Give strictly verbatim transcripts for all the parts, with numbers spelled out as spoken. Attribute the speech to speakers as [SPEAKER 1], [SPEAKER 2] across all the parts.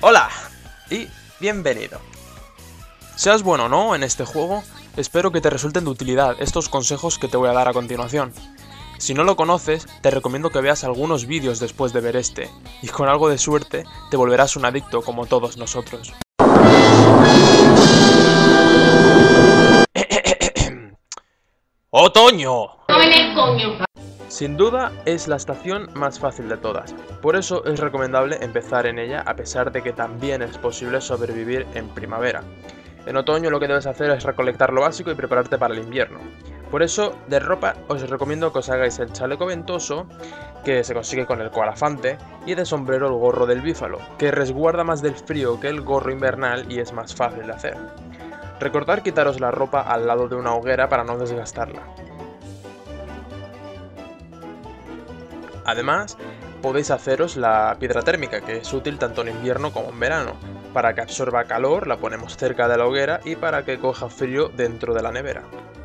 [SPEAKER 1] Hola y bienvenido. Seas bueno o no en este juego, espero que te resulten de utilidad estos consejos que te voy a dar a continuación. Si no lo conoces, te recomiendo que veas algunos vídeos después de ver este, y con algo de suerte te volverás un adicto como todos nosotros. ¡Otoño! Sin duda es la estación más fácil de todas, por eso es recomendable empezar en ella a pesar de que también es posible sobrevivir en primavera. En otoño lo que debes hacer es recolectar lo básico y prepararte para el invierno. Por eso, de ropa os recomiendo que os hagáis el chaleco ventoso, que se consigue con el coalafante, y de sombrero el gorro del bífalo, que resguarda más del frío que el gorro invernal y es más fácil de hacer. Recordad quitaros la ropa al lado de una hoguera para no desgastarla. Además, podéis haceros la piedra térmica, que es útil tanto en invierno como en verano. Para que absorba calor la ponemos cerca de la hoguera y para que coja frío dentro de la nevera.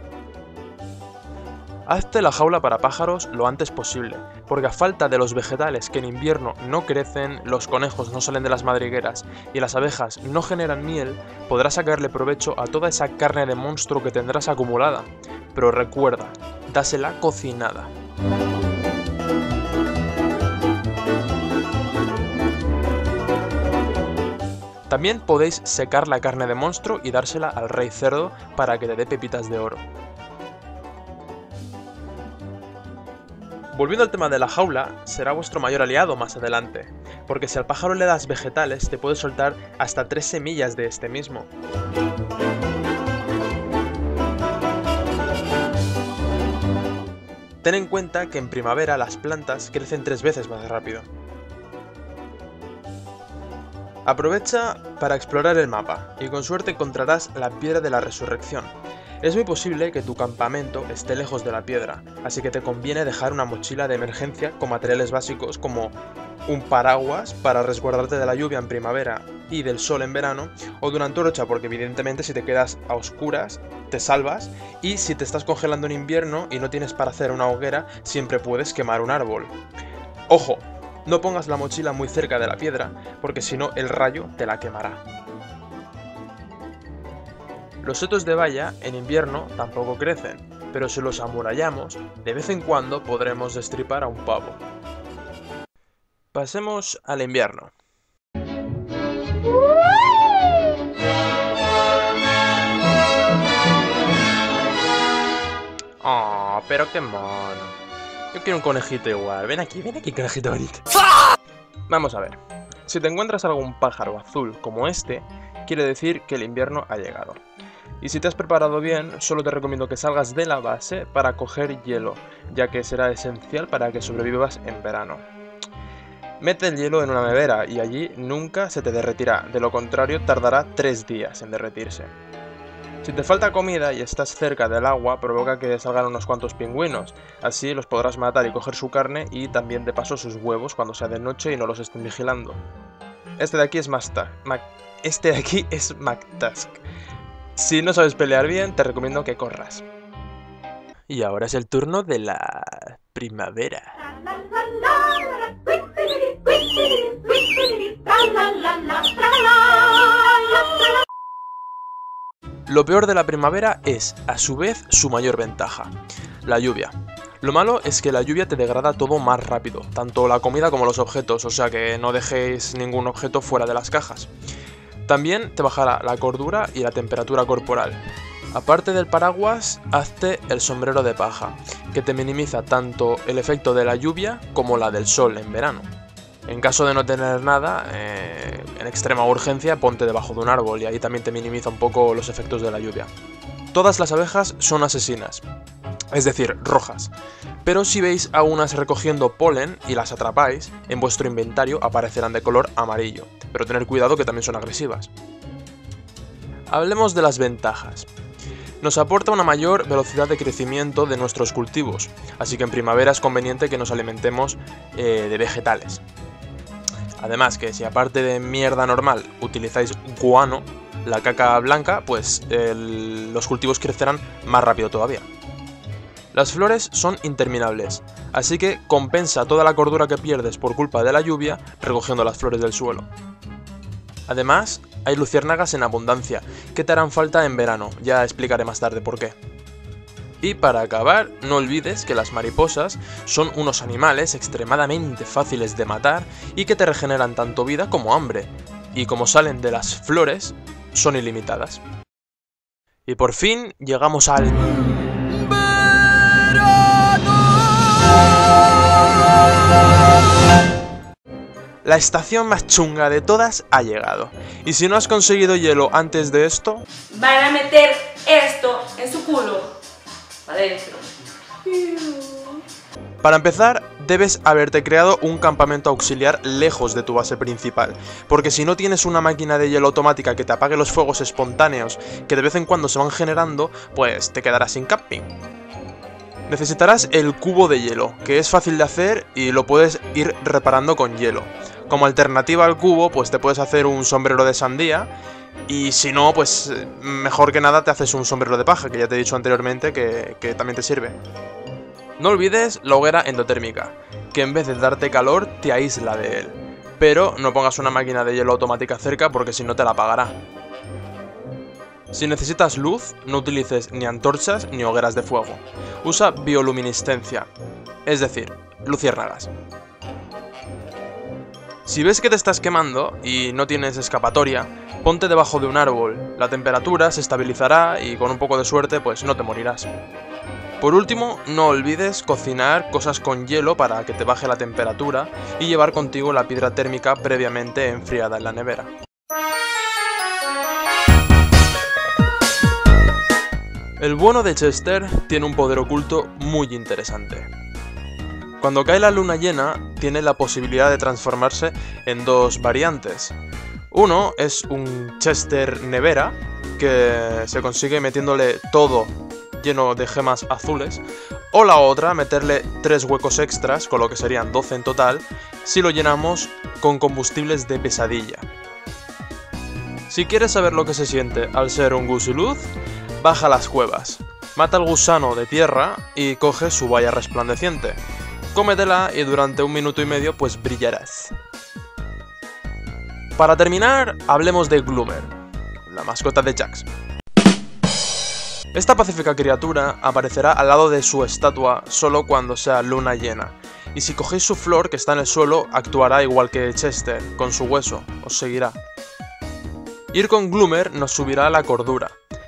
[SPEAKER 1] Hazte la jaula para pájaros lo antes posible, porque a falta de los vegetales que en invierno no crecen, los conejos no salen de las madrigueras y las abejas no generan miel, podrás sacarle provecho a toda esa carne de monstruo que tendrás acumulada. Pero recuerda, dásela cocinada. También podéis secar la carne de monstruo y dársela al rey cerdo para que te dé pepitas de oro. Volviendo al tema de la jaula, será vuestro mayor aliado más adelante, porque si al pájaro le das vegetales te puede soltar hasta tres semillas de este mismo. Ten en cuenta que en primavera las plantas crecen tres veces más rápido. Aprovecha para explorar el mapa, y con suerte encontrarás la piedra de la resurrección. Es muy posible que tu campamento esté lejos de la piedra, así que te conviene dejar una mochila de emergencia con materiales básicos como un paraguas para resguardarte de la lluvia en primavera y del sol en verano, o de una antorcha porque evidentemente si te quedas a oscuras te salvas, y si te estás congelando en invierno y no tienes para hacer una hoguera, siempre puedes quemar un árbol. ¡Ojo! No pongas la mochila muy cerca de la piedra, porque si no el rayo te la quemará. Los setos de valla en invierno tampoco crecen, pero si los amurallamos, de vez en cuando podremos destripar a un pavo. Pasemos al invierno. Oh, pero qué mono. Yo quiero un conejito igual. Ven aquí, ven aquí, conejito bonito. Vamos a ver. Si te encuentras algún pájaro azul como este, quiere decir que el invierno ha llegado. Y si te has preparado bien, solo te recomiendo que salgas de la base para coger hielo, ya que será esencial para que sobrevivas en verano. Mete el hielo en una nevera y allí nunca se te derretirá, de lo contrario tardará tres días en derretirse. Si te falta comida y estás cerca del agua, provoca que salgan unos cuantos pingüinos, así los podrás matar y coger su carne y también de paso sus huevos cuando sea de noche y no los estén vigilando. Este de aquí es Mactask. Este de aquí es Mactask. Si no sabes pelear bien, te recomiendo que corras. Y ahora es el turno de la primavera. Lo peor de la primavera es, a su vez, su mayor ventaja: la lluvia. Lo malo es que la lluvia te degrada todo más rápido, tanto la comida como los objetos, o sea que no dejéis ningún objeto fuera de las cajas. También te bajará la cordura y la temperatura corporal. Aparte del paraguas, hazte el sombrero de paja, que te minimiza tanto el efecto de la lluvia como la del sol en verano. En caso de no tener nada, eh, en extrema urgencia, ponte debajo de un árbol y ahí también te minimiza un poco los efectos de la lluvia. Todas las abejas son asesinas, es decir, rojas, pero si veis a unas recogiendo polen y las atrapáis, en vuestro inventario aparecerán de color amarillo, pero tened cuidado que también son agresivas. Hablemos de las ventajas. Nos aporta una mayor velocidad de crecimiento de nuestros cultivos, así que en primavera es conveniente que nos alimentemos eh, de vegetales. Además que si aparte de mierda normal utilizáis guano, la caca blanca, pues el, los cultivos crecerán más rápido todavía. Las flores son interminables, así que compensa toda la cordura que pierdes por culpa de la lluvia recogiendo las flores del suelo. Además, hay luciérnagas en abundancia, que te harán falta en verano, ya explicaré más tarde por qué. Y para acabar, no olvides que las mariposas son unos animales extremadamente fáciles de matar y que te regeneran tanto vida como hambre, y como salen de las flores, son ilimitadas. Y por fin llegamos al... La estación más chunga de todas ha llegado. Y si no has conseguido hielo antes de esto...
[SPEAKER 2] Van a meter esto en su culo. Adentro.
[SPEAKER 1] Para empezar, debes haberte creado un campamento auxiliar lejos de tu base principal, porque si no tienes una máquina de hielo automática que te apague los fuegos espontáneos que de vez en cuando se van generando, pues te quedarás sin camping. Necesitarás el cubo de hielo, que es fácil de hacer y lo puedes ir reparando con hielo. Como alternativa al cubo, pues te puedes hacer un sombrero de sandía, y si no, pues mejor que nada te haces un sombrero de paja, que ya te he dicho anteriormente que, que también te sirve. No olvides la hoguera endotérmica, que en vez de darte calor, te aísla de él. Pero no pongas una máquina de hielo automática cerca porque si no te la apagará. Si necesitas luz, no utilices ni antorchas ni hogueras de fuego. Usa bioluminiscencia, es decir, luciérnagas. Si ves que te estás quemando y no tienes escapatoria, ponte debajo de un árbol, la temperatura se estabilizará y con un poco de suerte pues no te morirás. Por último, no olvides cocinar cosas con hielo para que te baje la temperatura y llevar contigo la piedra térmica previamente enfriada en la nevera. El bono de Chester tiene un poder oculto muy interesante. Cuando cae la luna llena, tiene la posibilidad de transformarse en dos variantes. Uno es un Chester nevera, que se consigue metiéndole todo lleno de gemas azules, o la otra, meterle tres huecos extras, con lo que serían doce en total, si lo llenamos con combustibles de pesadilla. Si quieres saber lo que se siente al ser un gusiluz, baja a las cuevas, mata al gusano de tierra y coge su valla resplandeciente. Cómetela y durante un minuto y medio pues brillarás. Para terminar, hablemos de Gloomer, la mascota de Jax. Esta pacífica criatura aparecerá al lado de su estatua solo cuando sea luna llena, y si cogéis su flor que está en el suelo, actuará igual que Chester, con su hueso, os seguirá. Ir con Gloomer nos subirá la cordura,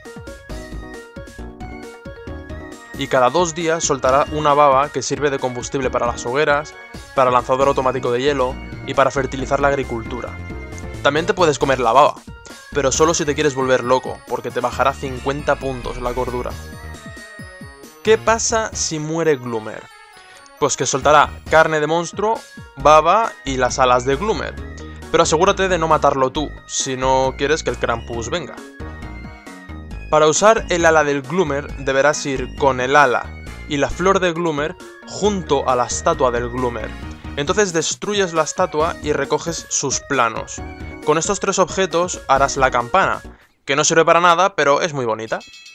[SPEAKER 1] y cada dos días soltará una baba que sirve de combustible para las hogueras, para lanzador automático de hielo y para fertilizar la agricultura. También te puedes comer la baba, pero solo si te quieres volver loco, porque te bajará cincuenta puntos la cordura. ¿Qué pasa si muere Gloomer? Pues que soltará carne de monstruo, baba y las alas de Gloomer. Pero asegúrate de no matarlo tú, si no quieres que el Krampus venga. Para usar el ala del Gloomer deberás ir con el ala y la flor de Gloomer junto a la estatua del Gloomer. Entonces destruyes la estatua y recoges sus planos. Con estos tres objetos harás la campana, que no sirve para nada, pero es muy bonita.